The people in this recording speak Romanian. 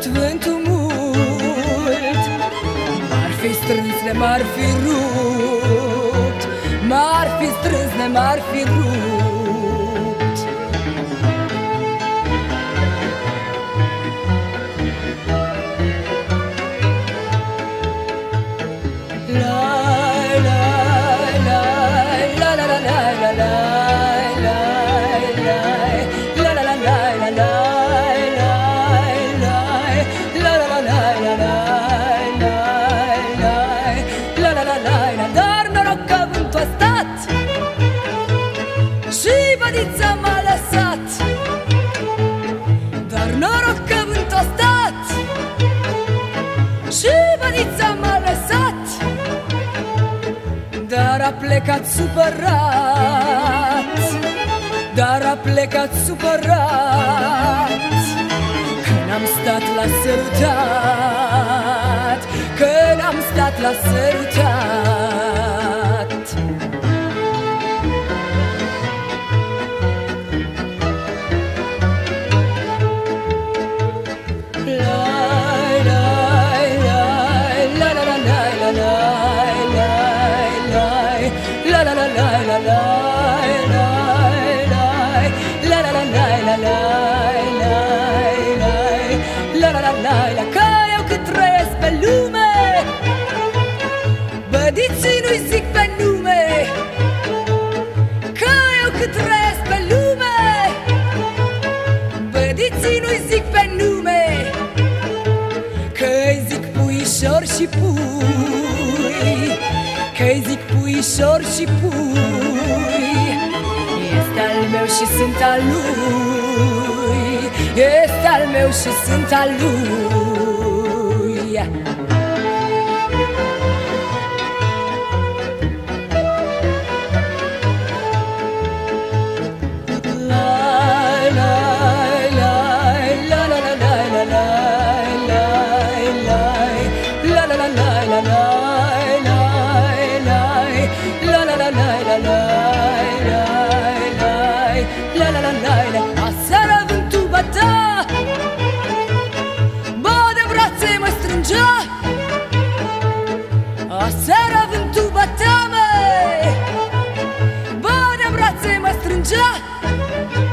vântul mult, m-ar fi strâns, de m-ar fi rupt, m-ar fi strâns, de m-ar fi rupt. Dar noroc că vântul a stat și bădița m-a lăsat. Dar noroc că vântul a stat și bădița m-a lăsat. Dar a plecat supărat, dar a plecat supărat, că n-am stat la sărutat, că n-am stat la sărutat. Că eu cât trăiesc pe lume, bădiții nu-i zic pe nume. Că eu cât trăiesc pe lume, bădiții nu-i zic pe nume. Că-i zic puișor și pui, că-i zic puișor și pui. Este al meu și sunt al lui, este al meu și sunt al lui. Aseară vântul bătea, bă, de brațe mă strângea. Aseară vântul bătea, măi, bă, de brațe mă strângea.